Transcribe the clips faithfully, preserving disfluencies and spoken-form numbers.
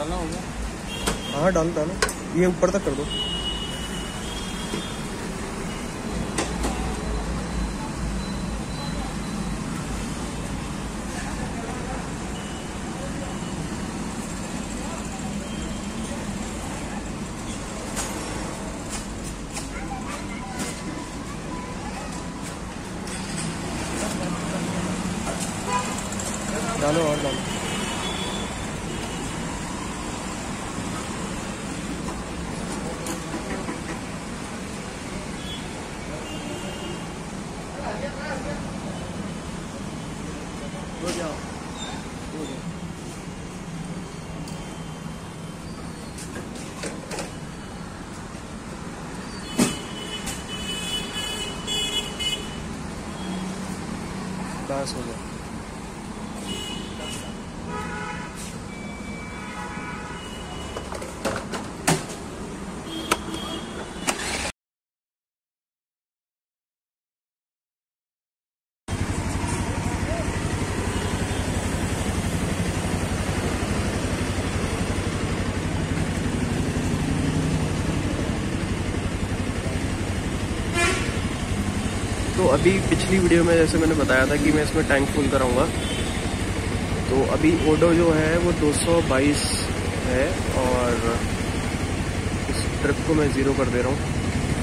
डालना होगा। हाँ डाल डालो, ये ऊपर तक कर दो। डालो और डालो। हो जाओ हो जाओ। बस हो गया। तो अभी पिछली वीडियो में जैसे मैंने बताया था कि मैं इसमें टैंक फुल कराऊंगा, तो अभी ओडो जो है वो दो सौ बाईस है और इस ट्रिप को मैं ज़ीरो कर दे रहा हूँ।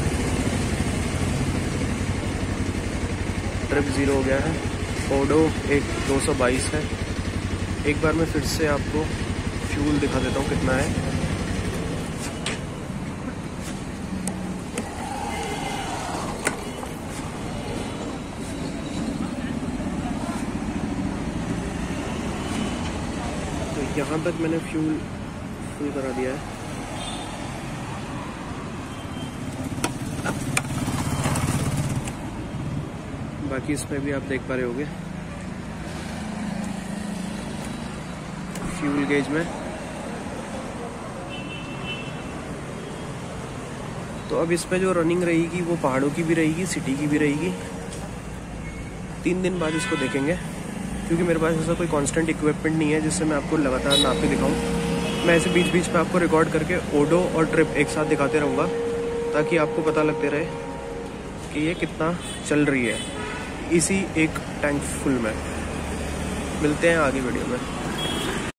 ट्रिप ज़ीरो हो गया है। ओडो एक दो सौ बाईस है। एक बार मैं फिर से आपको फ्यूल दिखा देता हूँ कितना है। यहाँ तक मैंने फ्यूल फुल करा दिया है। बाकी इसमें भी आप देख पा रहे होंगे फ्यूल गेज में। तो अब इसमें जो रनिंग रहेगी वो पहाड़ों की भी रहेगी, सिटी की भी रहेगी। तीन दिन बाद इसको देखेंगे, क्योंकि मेरे पास ऐसा कोई कांस्टेंट इक्विपमेंट नहीं है जिससे मैं आपको लगातार नाप के दिखाऊं। मैं ऐसे बीच बीच में आपको रिकॉर्ड करके ओडो और ट्रिप एक साथ दिखाते रहूँगा, ताकि आपको पता लगते रहे कि ये कितना चल रही है इसी एक टैंक फुल में। मिलते हैं आगे वीडियो में।